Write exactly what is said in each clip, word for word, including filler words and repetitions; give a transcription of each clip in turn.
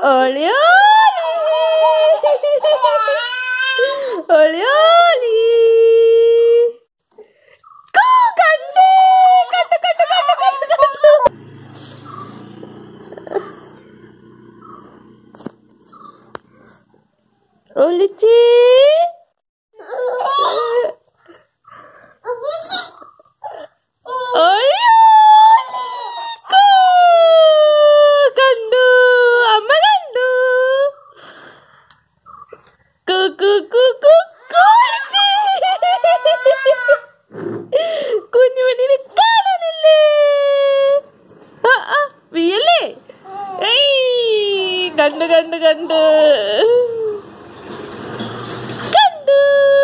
Oli oli. Oli oli. Go kande. Kande kande kande kande kande. Olici. Oli oli. Go. Kandu. Amma kandu. Ku ku ku ku Olici. കുഞ്ഞു പെണ്ണിനെ കാണാനില്ലേ? ആ ആ വീയല്ലേ? ഏയ് കണ്ടു കണ്ടു കണ്ടു കണ്ടു.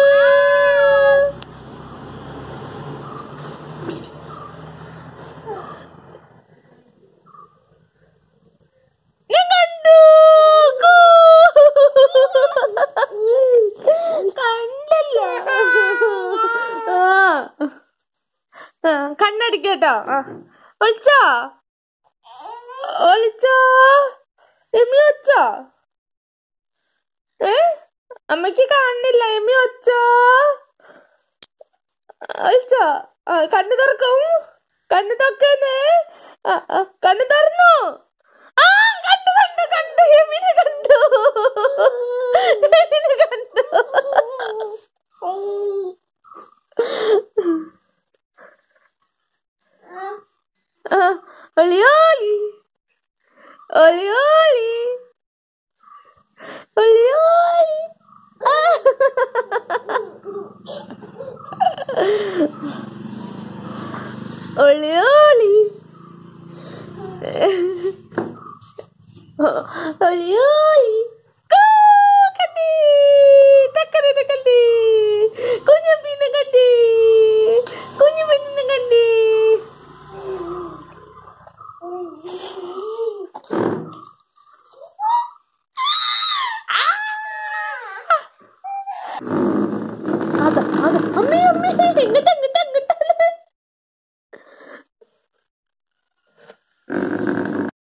ഞാൻ കണ്ടു. കണ്ടല്ലോ. ആ ആ കണ്ണടിക്കട്ടോ. ആ ഒളിച്ചോ ഒളിച്ചോ എമ്മി ഒച്ചോ? ഏ അമ്മക്ക് കാണുന്നില്ല. എമ്മി ഒച്ചോ ഒളിച്ചോ? ആ കണ്ണു തുറക്കും. കണ്ണു തുറക്കുന്നേ. ആ ആ കണ്ണു തുറന്നു. ആ കണ്ടു കണ്ടു കണ്ടു എമ്മിനെ കണ്ടു. എമ്മിനെ കണ്ടു. ആ ഒളി ഒളി ഒളി ഒളി ഒളി ഒളി. ആ ഒളി ഒളി ഒളി ഒളി. കണ്ടി ടക്കര കണ്ടി കുഞ്ഞു പിന്നെ കണ്ടി കുഞ്ഞു പെണ്ണിനെ കണ്ടി. അതാ അതാ അമ്മേ അമ്മേ എങ്ങോട്ടാ